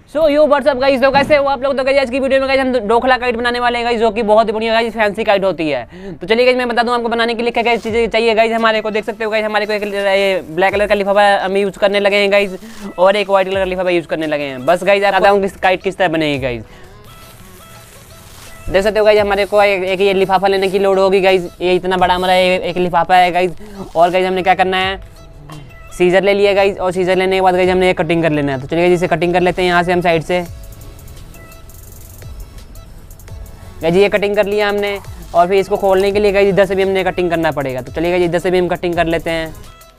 सो यो WhatsApp guys, तो कैसे हो आप लोग। तो गाइस आज की वीडियो में गाइस हम डोखला काइट बनाने वाले हैं गाइस, जो कि बहुत ही बढ़िया गाइस फैंसी काइट होती है। तो चलिए गाइस मैं बता दूं आपको बनाने के लिए क्या क्या चीजें चाहिए गाइस। हमारे को देख सकते हो गाइस, हमारे को एक ये ब्लैक कलर का लिफाफा हम यूज करने लगे हैं गाइस, और एक व्हाइट कलर का लिफाफा यूज करने लगे हैं। बस गाइस आता हूँ काइट किस तरह बनेगी गाइस। देख सकते हो गाइस, हमारे को एक ये लिफाफा लेने की लोड होगी गाइस। ये इतना बड़ा हमारा एक लिफाफा है गाइस। और गाइस हमने क्या करना है, सीजर ले लिया गाइस, और सीजर लेने के बाद गाइस हमने ये कटिंग कर लेना है। तो चलिए इसे कटिंग कर लेते हैं यहाँ से हम साइड से। गाइस ये कटिंग कर लिया हमने, और फिर इसको खोलने के लिए गाइस इधर से भी हमने कटिंग करना पड़ेगा। तो चलिए गाइस इधर से भी हम कटिंग कर लेते हैं।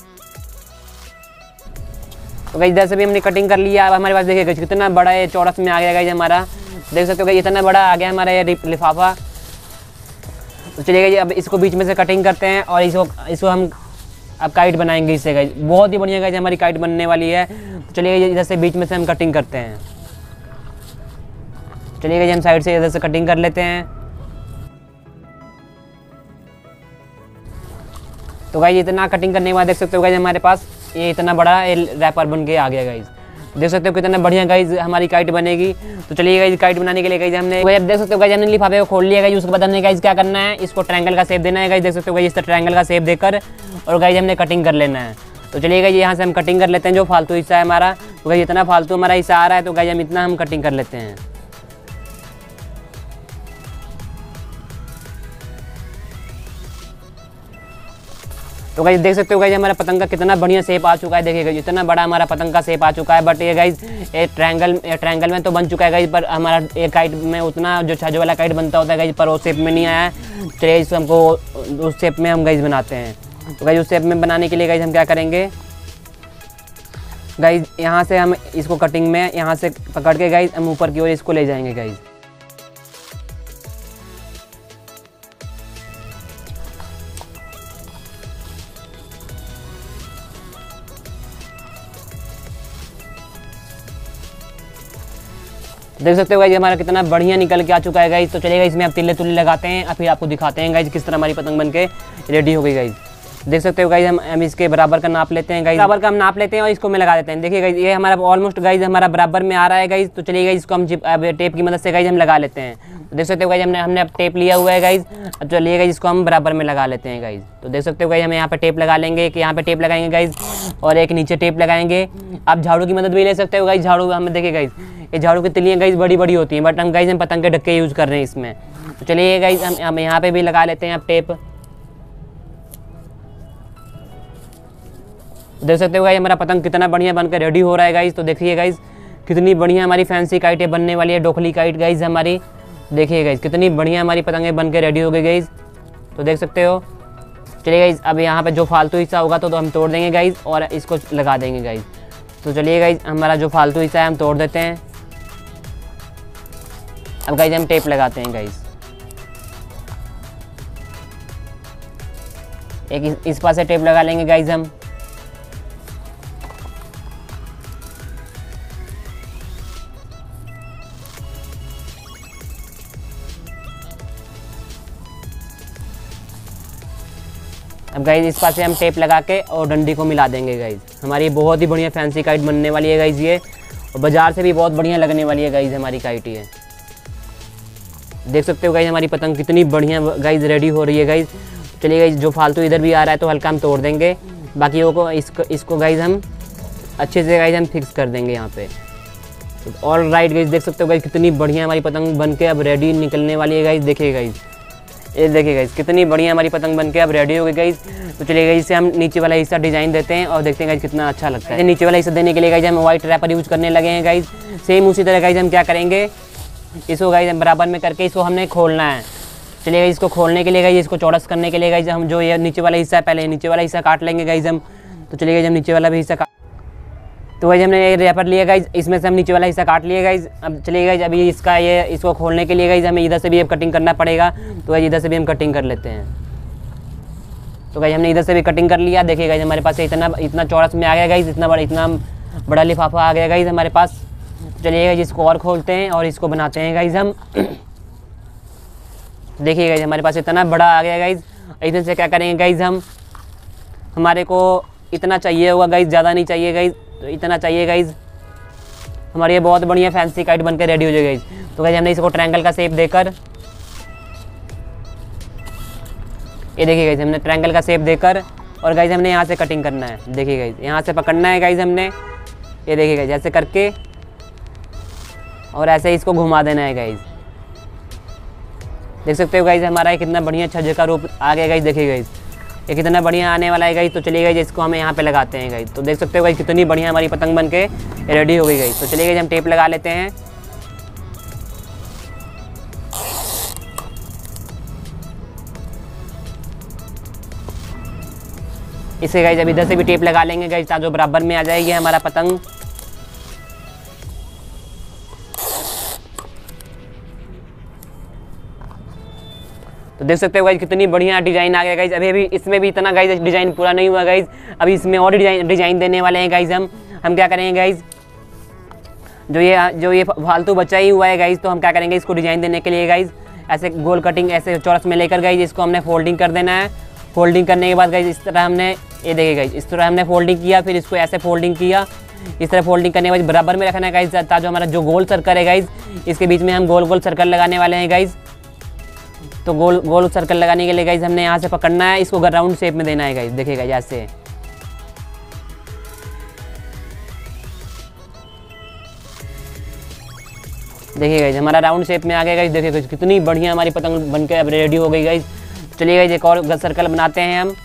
तो गाइस इधर से भी हमने कटिंग कर लिया। अब हमारे पास देखिए गाइस कितना बड़ा ये चौरस में आ गया गाइस हमारा। देख सकते हो गाइस इतना बड़ा आ गया हमारा ये लिफाफा। तो चलिए गाइस अब इसको बीच में से कटिंग करते हैं, और इसको हम अब काइट बनाएंगे इससे गाइस। बहुत ही बढ़िया गाइस हमारी काइट बनने वाली है। तो चलिए इधर से बीच में से हम कटिंग करते हैं। चलिए गाइस हम साइड से इधर से कटिंग कर लेते हैं। तो गाइस इतना कटिंग करने के बाद देख सकते हो गाइस हमारे पास ये इतना बड़ा ये रैपर बन के आ गया गाइस। देख सकते हो कितना बढ़िया गाइस हमारी काइट बनेगी। तो चलिए गाइस काइट बनाने के लिए गाइस हमने देख सकते हो गाइस हमने लिफाफे को खोल लिया गाइस। उसके बाद हमने गाइस क्या करना है, इसको ट्रायंगल का शेप देना है गाइस। देख सकते हो गाइस इस तरह ट्रायंगल का शेप देकर और गाइस हमने कटिंग कर लेना है। तो चलिए गाइस यहाँ से हम कटिंग कर लेते हैं जो फालतू हिस्सा है हमारा। तो गाइस इतना फालतू हमारा हिस्सा आ रहा है, तो गाइस हम इतना हम कटिंग कर लेते हैं। तो गाइस देख सकते हो गाइस हमारा पतंग का कितना बढ़िया शेप आ चुका है। देखिए गाइस इतना बड़ा हमारा पतंग का शेप आ चुका है। बट ये गाइस ये ट्रायंगल में तो बन चुका है गाइस, पर हमारा एक काइट में उतना जो छज्जे वाला काइट बनता होता है गाइस, पर उस शेप में नहीं आया है। चलिए इसको हमको उस शेप में हम गाइस बनाते हैं। तो गाइस उस शेप में बनाने के लिए गाइस हम क्या करेंगे, गाइस यहाँ से हम इसको कटिंग में यहाँ से पकड़ के गाइस हम ऊपर की ओर इसको ले जाएंगे गाइस। देख सकते हो गाइस हमारा कितना बढ़िया निकल के आ चुका है गाइस। तो चलिए गाइस इसमें आप तिल्ले तुल्ले लगाते हैं, और फिर आपको दिखाते हैं गाइस किस तरह हमारी पतंग बनके रेडी हो गई गाइस। देख सकते हो गाइस हम इसके बराबर का नाप लेते हैं गाइस, बराबर का हम नाप लेते हैं और इसको में लगा देते हैं। देखिए गाइस ये हमारा ऑलमोस्ट गाइस हमारा बराबर में आ रहा है गाइस। तो चलिए गाइस इसको हम टेप की मदद से गाइस हम लगा लेते हैं। तो देख सकते हो गाइस हमने अब टेप लिया हुआ है गाइस। अब चलिए गाइस इसको हम बराबर में लगा लेते हैं गाइस। तो देख सकते हो गाइस हम यहाँ पे टेप लगा लेंगे, एक यहाँ पे टेप लगाएंगे गाइस, और एक नीचे टेप लगाएंगे। आप झाड़ू की मदद भी ले सकते हो गाइस। झाड़ू हमें देखिए गाइस ये झाड़ू की तिलियाँ गाइस बड़ी बड़ी होती हैं, बट हम गाइस हम पतंग के ढक्के यूज़ कर रहे हैं इसमें। तो चलिए गाइस हम यहाँ पे भी लगा लेते हैं अब टेप। देख सकते हो गाइस हमारा पतंग कितना बढ़िया बनकर रेडी हो रहा है गाइस। तो देखिए गाइस कितनी बढ़िया हमारी फैंसी काइटें बनने वाली है, डोखली काइट गाइस हमारी। देखिए गाइस कितनी बढ़िया हमारी पतंगें बनकर रेडी हो गई गाइस। तो देख सकते हो। चलिए गाइस अब यहाँ पे जो फालतू हिस्सा होगा तो हम तोड़ देंगे गाइस, और इसको लगा देंगे गाइस। तो चलिए गाइस हमारा जो फालतू हिस्सा है हम तोड़ देते हैं। अब गाइस हम टेप लगाते हैं गाइस, एक इस पास से टेप लगा लेंगे गाइस हम। अब गाइस इस पास से हम टेप लगा के और डंडी को मिला देंगे गाइस। हमारी बहुत ही बढ़िया फैंसी काइट बनने वाली है गाइस ये, और बाजार से भी बहुत बढ़िया लगने वाली है गाइस हमारी काइट ये। देख सकते हो गाइस हमारी पतंग कितनी बढ़िया गाइस रेडी हो रही है गाइस। चलिए गाइस जो फालतू इधर भी आ रहा है तो हल्का हम तोड़ देंगे, बाकी को इसको गाइस हम अच्छे से गाइस हम फिक्स कर देंगे यहाँ पे। ऑल राइट गाइस देख सकते हो गाइस कितनी बढ़िया हमारी पतंग बन के अब रेडी निकलने वाली है गाइस। देखिए गाइस ये देखिए गाइस कितनी बढ़िया हमारी पतंग बनके अब रेडी हो गई गाइस। तो चलिए गाइस इसे हम नीचे वाला हिस्सा डिजाइन देते हैं और देखते हैं गाइस कितना अच्छा लगता है। नीचे वाला हिस्सा देने के लिए गाइस हम व्हाइट रैपर यूज करने लगे हैं गाइस। सेम उसी तरह गाइस हम क्या करेंगे, इसको गाइस बराबर में करके इसको हमने खोलना है। चलिए गाइस इसको खोलने के लिए गाइस इसको चौड़स करने के लिए गाइस हम जो ये नीचे वाला हिस्सा है पहले नीचे वाला हिस्सा काट लेंगे गाइस हम। तो चलिए गाइस हम नीचे वाला भी हिस्सा तो गाइस हमने ये रैपर लिया गाइस, इसमें से हम नीचे वाला हिस्सा काट लिया गाइस। अब चलिए गाइस अभी इसको खोलने के लिए गाइस हमें इधर से भी अब कटिंग करना पड़ेगा। तो गाइस इधर से भी हम कटिंग कर लेते हैं। तो गाइस हमने इधर से भी कटिंग कर लिया। देखिए गाइस हमारे पास इतना चौड़स में आ गया गाइस, इतना बड़ा लिफाफा आ गया गाइस हमारे पास। चलिए गाइस इसको और खोलते हैं और इसको बनाते हैं गाइस हम। देखिए गाइस हमारे पास इतना बड़ा आ गया गाइस। इधर से क्या करेंगे गाइस हम, हमारे को इतना चाहिए होगा गाइस, ज़्यादा नहीं चाहिए गाइस, तो इतना चाहिए गाइस। हमारी ये बहुत बढ़िया फैंसी काइट बनकर रेडी हो जाएगी गाइज। तो गाइज हमने इसको ट्रायंगल का शेप देकर, ये देखिए गाइज हमने ट्रायंगल का शेप देकर और गाइज हमने यहाँ से कटिंग करना है। देखिए गाइज यहाँ से पकड़ना है गाइज हमने, ये देखिए गाइज ऐसे करके और ऐसे इसको घुमा देना है गाइज। देख सकते हो गाइज हमारा ये कितना बढ़िया छज्जे का रूप आ गया गाइज। देखिए गाइज ये कितना बढ़िया आने वाला है गाइज। तो चलिए गाइज इसको हम यहाँ पे लगाते हैं गाइज। तो देख सकते हो गाइज कितनी बढ़िया हमारी पतंग बन के रेडी हो गई गाइज। तो चलिए गाइज हम टेप लगा लेते हैं। इसे गाइज अब इधर से भी टेप लगा लेंगे गाइज ताकि बराबर में आ जाएगी हमारा पतंग। तो देख सकते हो गाइज कितनी बढ़िया डिजाइन आ गया गाइज। अभी इसमें भी इतना गाइज डिजाइन पूरा नहीं हुआ गाइज। अभी इसमें और डिजाइन देने वाले हैं गाइज। हम क्या करेंगे गाइज, जो ये फालतू बचा ही हुआ है गाइज, तो हम क्या करेंगे इसको डिजाइन देने के लिए गाइज ऐसे गोल कटिंग ऐसे चौरस में लेकर गाइज इसको हमने फोल्डिंग कर देना है। फोल्डिंग करने के बाद गाइज इस तरह हमने, ये देखिए गाइज इस तरह हमने फोल्डिंग किया, फिर इसको ऐसे फोल्डिंग किया। इस तरह फोल्डिंग करने के बाद बराबर में रखना है गाइज ताकि हमारा जो गोल सर्कल है गाइज इसके बीच में हम गोल गोल सर्कल लगाने वाले हैं गाइज। तो गोल गोल सर्कल लगाने के लिए गाइज हमने यहाँ से पकड़ना है, इसको राउंड शेप में देना है गाइज। देखिए गाइज ऐसे, देखिए गाइज हमारा राउंड शेप में आ गया गाइज। देखिए गाइज कितनी बढ़िया हमारी पतंग बनकर अब रेडी हो गई गाइज। चलिए गाइज एक और सर्कल बनाते हैं हम।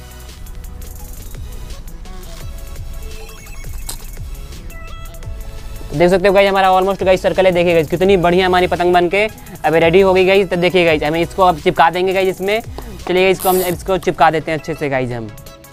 देख सकते हो गाइज हमारा ऑलमोस्ट गाइज सर्कल है। देखिए गाइज कितनी बढ़िया हमारी पतंग बन के अब रेडी हो गई गाइज। तो देखिए गाइज हमें इसको अब चिपका देंगे गाइज इसमें। चलिए इसको हम इसको चिपका देते हैं अच्छे से गाइज हम।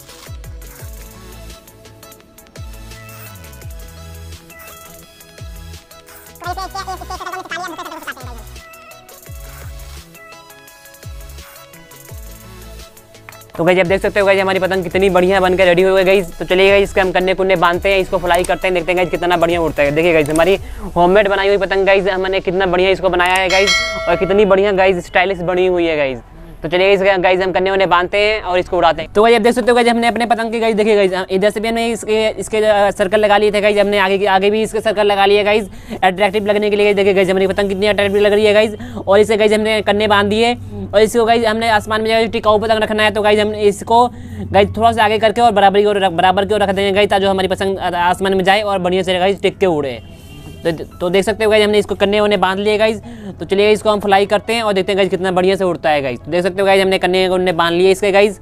तो गाइज अब देख सकते हो गाइज हमारी पतंग कितनी बढ़िया बनकर रेडी हो गई गाइज। तो चलिए गाइज इसके हम कन्ने कुन्ने बांधते हैं, इसको फ्लाई करते हैं, देखते हैं गाइज कितना बढ़िया उड़ता है। देखिए गाइज हमारी होममेड बनाई हुई पतंग गाइज हमने कितना बढ़िया इसको बनाया है गाइज और कितनी बढ़िया गाइज स्टाइलिश बनी हुई है गाइज। तो चलिए इसके गाइज हम कन्ने उन्हें बांधते हैं और इसको उड़ाते हैं। तो गाइज अब देख सकते हो गाइज हमने अपने पतंग की गाइज, देखिए गाइज इधर से भी हमने इसके सर्कल लगा लिए थे गाइज। हमने आगे भी इसके सर्कल लगा लिए गाइज अट्रैक्टिव लगने के लिए। देखिए गाइज हमारी पतंग कितनी अट्रैक्टिव लग रही है गाइज। और इसे गाइज हमने कन्ने बांध दिए और इसको गाइज हमने आसमान में टिकाऊ पतंग रखना है। तो गाइज हम इसको गाइज थोड़ा सा आगे करके और बराबर की ओर रख देंगे गाइज ताकि हमारी पतंग आसमान में जाए और बढ़िया से गाइज टिक के उड़े। तो देख सकते हो गाइज हमने इसको कन्ने उन्हें बांध लिए गाइज। तो चलिए इसको हम फ्लाई करते हैं और देखते हैं गाइज कितना बढ़िया से उड़ता है गाइज। तो देख सकते हो गाइज हमने कन्ने उन्हें बांध लिए इसके गाइज।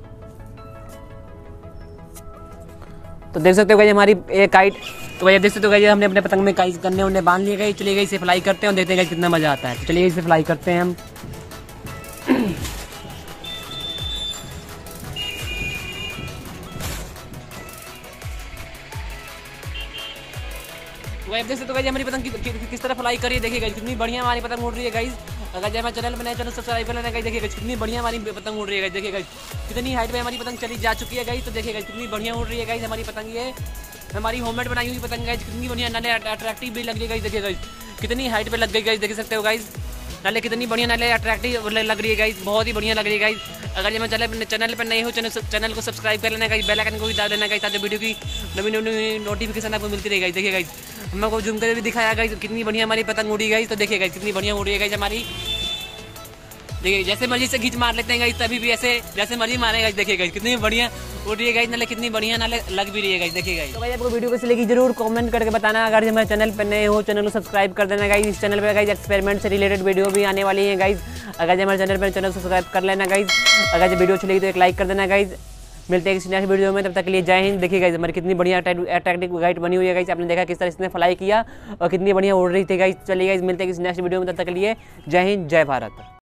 तो देख सकते हो गाइज हमारी एक काइट, तो गाइज देख सकते हो गाइज हमने अपने पतंग में गाइज कन्ने उन्हें बांध लिए गाइज। चलिए गाइज इसे फ्लाई करते हैं और देखते हैं गाइज कितना मजा आता है। तो चलिए इसे फ्लाई करते हैं हम। गाइस देख सकते हो गाइस हमारी पतंग किस तरह फ्लाई कर रही है। देखिए गाइस कितनी बढ़िया हमारी पतंग उड़ रही है गाइस। अगर जब हमारे चैनल बनाए चैनल सब्सक्राइब कर लेना गाइस। देखिए गाइस कितनी बढ़िया हमारी पतंग उड़ रही है गाइस। देखिए गाइस कितनी हाइट पे हमारी पतंग चली जा चुकी है गाइस। तो देखिए गाइस कितनी बढ़िया उड़ रही है गाइस हमारी पतंग। ये हमारी होममेड बनाई हुई पतंग गाइस कितनी बढ़िया नाले अट्रैक्टिव भी लग रही है गाइस। देखिए गाइस कितनी हाइट पे लग गई गाइस। देख सकते हो गाइस नाले कितनी बढ़िया नाले अट्रैक्टिव लग रही है गाइस, बहुत ही बढ़िया लग रही है गाइस। अगर जब मैं चैनल पर नए हो चैनल को सब्सक्राइब कर लेना गाइस, बेल आइकन को भी दबा देना गाइस ताकि वीडियो की नवी नोटिफिकेशन आपको मिलती रही गाइस। देखिए गाइस हम आपको जूम करके भी दिखाया गाइस कितनी बढ़िया हमारी पतंग उड़ी गाइस। तो देखिए गाइस कितनी बढ़िया उड़ी है गाइस हमारी। देखिए जैसे मर्जी से खींच मार लेते हैं गाइस, तभी भी ऐसे जैसे मर्जी मारे गाइस। देखिए गाइस कितनी बढ़िया उड़ रही है गाइस, नाले कितनी बढ़िया नाले लग भी रही है गाइस। देखिए गाइस तो भाई आपको वीडियो कैसी लगी जरूर कमेंट करके बताना। अगर हमारे चैनल पर नए हो चैनल को सब्सक्राइब कर देना गाइस। इस चैनल पर गाइस एक्सपेरिमेंट से रिलेटेड वीडियो भी आने वाली है गाइस। अगर हमारे चैनल को सब्सक्राइब कर लेना गाइस। अगर जो वीडियो अच्छी लगी तो एक लाइक कर देना गाइस। मिलते हैं किसी नेक्स्ट वीडियो में, तब तक के लिए जय हिंद। देखिए गाइस हमारी कितनी बढ़िया अट्रैक्टिव गाइड बनी हुई है गाइस। आपने देखा किस तरह इसने फ्लाई किया और कितनी बढ़िया उड़ रही थी गाइस। चलिए गाइस मिलते हैं किसी नेक्स्ट वीडियो में, तब तक के लिए जय हिंद जय भारत।